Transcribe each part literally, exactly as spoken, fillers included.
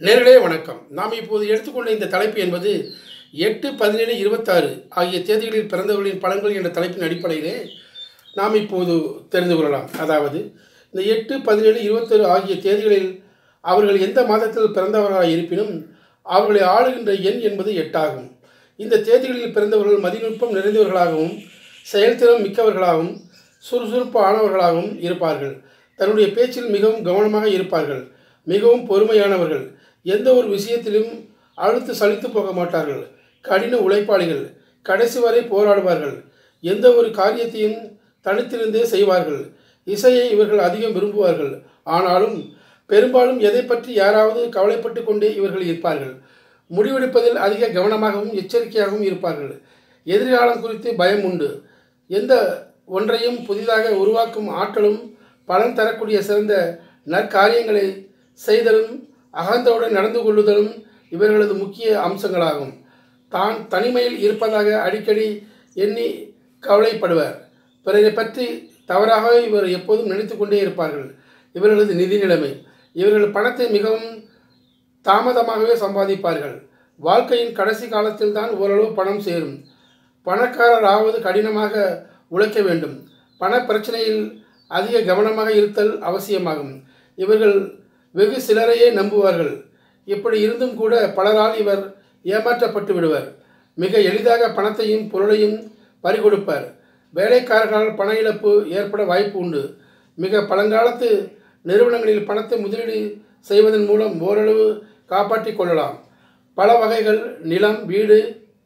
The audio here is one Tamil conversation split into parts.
நேர்களே வணக்கம். நாம் இப்போது எடுத்துக்கொண்ட இந்த தலைப்பு என்பது எட்டு பதினேழு இருபத்தாறு ஆகிய தேதிகளில் பிறந்தவர்களின் பலன்கள் என்ற தலைப்பின் அடிப்படையிலே நாம் இப்போது தெரிந்து கொள்ளலாம். அதாவது இந்த எட்டு பதினேழு இருபத்தாறு ஆகிய தேதிகளில் அவர்கள் எந்த மாதத்தில் பிறந்தவர்களாக இருப்பினும் அவர்களை ஆளுகின்ற எண் என்பது எட்டாகும். இந்த தேதிகளில் பிறந்தவர்கள் மதிநுட்பம் நிறைந்தவர்களாகவும் செயல்திறன் மிக்கவர்களாகவும் சுறுசுறுப்பு ஆனவர்களாகவும் இருப்பார்கள். தன்னுடைய பேச்சில் மிகவும் கவனமாக இருப்பார்கள். மிகவும் பொறுமையானவர்கள். எந்த ஒரு விஷயத்திலும் அழுத்து சலித்து போக மாட்டார்கள். கடின உழைப்பாளிகள். கடைசி வரை போராடுவார்கள். எந்த ஒரு காரியத்தையும் தனித்திருந்தே செய்வார்கள். இசையை இவர்கள் அதிகம் விரும்புவார்கள். ஆனாலும் பெரும்பாலும் எதை பற்றி யாராவது கவலைப்பட்டு கொண்டே இவர்கள் இருப்பார்கள். முடிவெடுப்பதில் அதிக கவனமாகவும் எச்சரிக்கையாகவும் இருப்பார்கள். எதிர்காலம் குறித்து பயம் உண்டு. எந்த ஒன்றையும் புதிதாக உருவாக்கும் ஆற்றலும் பலன் தரக்கூடிய சிறந்த நற்காரியங்களை செய்தலும் அகந்தவுடன் நடந்து கொள்ளுதலும் இவர்களது முக்கிய அம்சங்களாகும். தான் தனிமையில் இருப்பதாக அடிக்கடி எண்ணி கவலைப்படுவர். பிறரை பற்றி தவறாக இவர் எப்போதும் நினைத்து கொண்டே இருப்பார்கள். இவர்களது நிதி நிலைமை. இவர்கள் பணத்தை மிகவும் தாமதமாகவே சம்பாதிப்பார்கள். வாழ்க்கையின் கடைசி காலத்தில் தான் ஓரளவு பணம் சேரும். பணக்காரர் ஆவது கடினமாக உழைக்க வேண்டும். பண பிரச்சனையில் அதிக கவனமாக இருத்தல் அவசியமாகும். இவர்கள் வெகு சிலரையே நம்புவார்கள். இப்படி இருந்தும் கூட பலரால் இவர் ஏமாற்றப்பட்டு விடுவர். மிக எளிதாக பணத்தையும் பொருளையும் பறிகொடுப்பர். வேலைக்காரர்களால் பண இழப்பு ஏற்பட வாய்ப்பு உண்டு. மிக பழங்காலத்து நிறுவனங்களில் பணத்தை முதலீடு செய்வதன் மூலம் ஓரளவு காப்பாற்றிக் கொள்ளலாம். பல வகைகள் நிலம், வீடு,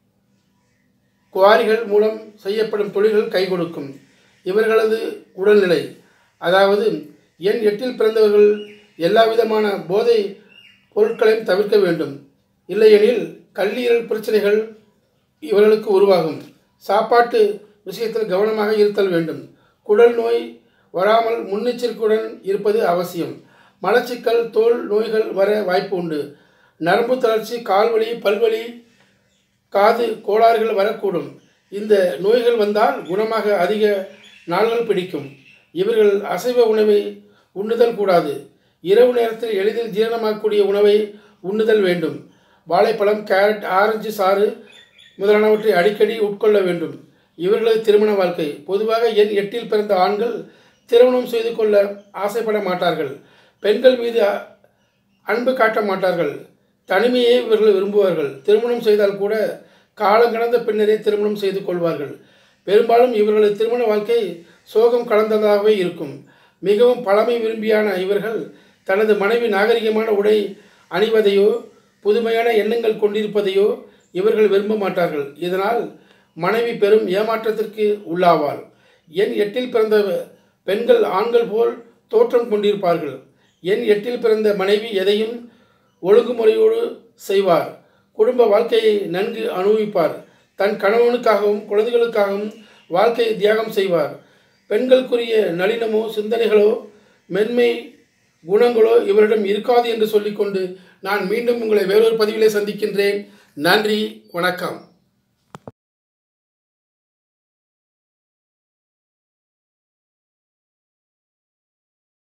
குவாரிகள் மூலம் செய்யப்படும் தொழில்கள் கை கொடுக்கும். இவர்களது உடல்நிலை. அதாவது எண் எட்டில் பிறந்தவர்கள் எல்லா விதமான போதை பொருட்களையும் தவிர்க்க வேண்டும். இல்லையெனில் கல்லீரல் பிரச்சனைகள் இவர்களுக்கு உருவாகும். சாப்பாட்டு விஷயத்தில் கவனமாக இருத்தல் வேண்டும். குடல் நோய் வராமல் முன்னெச்சரிக்கையுடன் இருப்பது அவசியம். மலச்சிக்கல், தோல் நோய்கள் வர வாய்ப்பு உண்டு. நரம்பு தளர்ச்சி, கால்வலி, பல்வலி, காது கோளாறுகள் வரக்கூடும். இந்த நோய்கள் வந்தால் குணமாக அதிக நாள்கள் பிடிக்கும். இவர்கள் அசைவ உணவை உண்ணுதல் கூடாது. இரவு நேரத்தில் எளிதில் ஜீரணமாகக்கூடிய உணவை உண்ணுதல் வேண்டும். வாழைப்பழம், கேரட், ஆரஞ்சு சாறு முதலானவற்றை அடிக்கடி உட்கொள்ள வேண்டும். இவர்களது திருமண வாழ்க்கை. பொதுவாக எண் எட்டில் பிறந்த ஆண்கள் திருமணம் செய்து கொள்ள ஆசைப்பட மாட்டார்கள். பெண்கள் மீது அன்பு காட்ட மாட்டார்கள். தனிமையை இவர்கள் விரும்புவார்கள். திருமணம் செய்தால் கூட காலம் கடந்த பின்னரே திருமணம் செய்து கொள்வார்கள். பெரும்பாலும் இவர்களது திருமண வாழ்க்கை சோகம் கலந்ததாகவே இருக்கும். மிகவும் பழமை விரும்பியான இவர்கள் தனது மனைவி நாகரிகமான உடை அணிவதையோ புதுமையான எண்ணங்கள் கொண்டிருப்பதையோ இவர்கள் விரும்ப மாட்டார்கள். இதனால் மனைவி பெரும் ஏமாற்றத்திற்கு உள்ளாவாள். எண் எட்டில் பிறந்த பெண்கள் ஆண்கள் போல் தோற்றம் கொண்டிருப்பார்கள். எண் எட்டில் பிறந்த மனைவி எதையும் ஒழுங்குமுறையோடு செய்வார். குடும்ப வாழ்க்கையை நன்கு அனுபவிப்பார். தன் கணவனுக்காகவும் குழந்தைகளுக்காகவும் வாழ்க்கையை தியாகம் செய்வார். பெண்களுக்குரிய நளினமோ சிந்தனைகளோ மென்மை குணங்களோ இவரிடம் இருக்காது என்று சொல்லிக்கொண்டு நான் மீண்டும் உங்களை வேறொரு பதிவிலே சந்திக்கின்றேன். நன்றி, வணக்கம்.